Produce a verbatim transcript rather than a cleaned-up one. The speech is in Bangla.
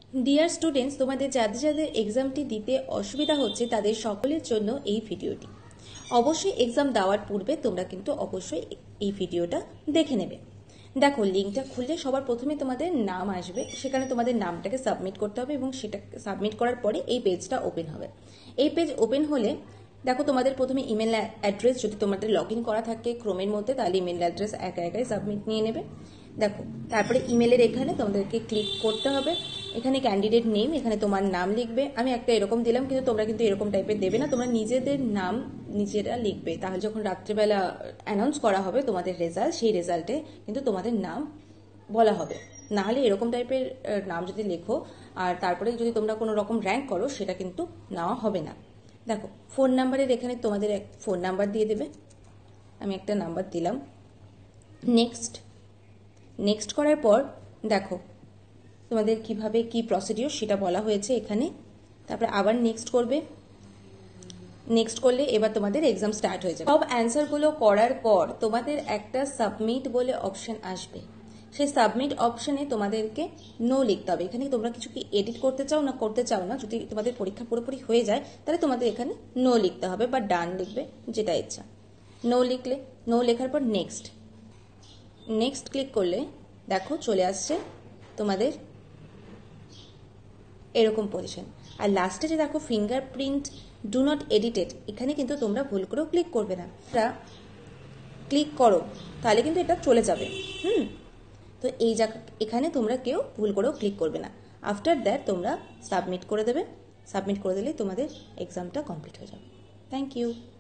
ডিয়ার স্টুডেন্টস, তোমাদের যাদের যাদের এক্সামটি দিতে অসুবিধা হচ্ছে তাদের সকলের জন্য এই ভিডিওটি। অবশ্যই এক্সাম দেওয়ার পূর্বে তোমরা কিন্তু অবশ্যই এই ভিডিওটা দেখে নেবে। দেখো, লিঙ্কটা খুললে সবার প্রথমে তোমাদের নাম আসবে, সেখানে তোমাদের নামটাকে সাবমিট করতে হবে এবং সেটা সাবমিট করার পরে এই পেজটা ওপেন হবে। এই পেজ ওপেন হলে দেখো তোমাদের প্রথমে ইমেল অ্যাড্রেস, যদি তোমাদের লগ ইন করা থাকে ক্রোমের মধ্যে তাহলে ইমেল অ্যাড্রেস একা একাই সাবমিট নিয়ে নেবে। দেখো, তারপরে ইমেলের এখানে তোমাদেরকে ক্লিক করতে হবে। এখানে ক্যান্ডিডেট নেম, এখানে তোমার নাম লিখবে। আমি একটা এরকম দিলাম, কিন্তু তোমরা কিন্তু এরকম টাইপের দেবে না, তোমরা নিজেদের নাম নিজেরা লিখবে। তাহলে যখন রাত্রেবেলা অ্যানাউন্স করা হবে তোমাদের রেজাল্ট, সেই রেজাল্টে কিন্তু তোমাদের নাম বলা হবে। না হলে এরকম টাইপের নাম যদি লেখো আর তারপরে যদি তোমরা কোনো রকম র্যাঙ্ক করো, সেটা কিন্তু নেওয়া হবে না। দেখো, ফোন নাম্বারের এখানে তোমাদের এক ফোন নাম্বার দিয়ে দেবে। আমি একটা নাম্বার দিলাম। নেক্সট নেক্সট করার পর দেখো তোমাদের কিভাবে কি প্রসিডিওর সেটা বলা হয়েছে এখানে। তারপরে আবার নেক্সট করবে। নেক্সট করলে এবার তোমাদের এক্সাম স্টার্ট হয়ে যাবে। সব অ্যান্সারগুলো করার পর তোমাদের একটা সাবমিট বলে অপশন আসবে। সেই সাবমিট অপশনে তোমাদেরকে নো লিখতে হবে। এখানে তোমরা কিছু কি এডিট করতে চাও না করতে চাও না, যদি তোমাদের পরীক্ষা পুরোপুরি হয়ে যায় তাহলে তোমাদের এখানে নো লিখতে হবে বা ডান লিখবে, যেটা ইচ্ছা। নো লিখলে, নো লেখার পর নেক্সট নেক্সট ক্লিক করলে দেখো চলে আসছে তোমাদের এরকম পজিশন। আর লাস্টে যে দেখো ফিঙ্গারপ্রিন্ট ডু নট এডিটেড, এখানে কিন্তু তোমরা ভুল করেও ক্লিক করবে না। ক্লিক করো তাহলে কিন্তু এটা চলে যাবে। হুম তো এই জায়গা এখানে তোমরা কেউ ভুল করেও ক্লিক করবে না। আফটার দ্যাট তোমরা সাবমিট করে দেবে। সাবমিট করে দিলেই তোমাদের এক্সামটা কমপ্লিট হয়ে যাবে। Thank you.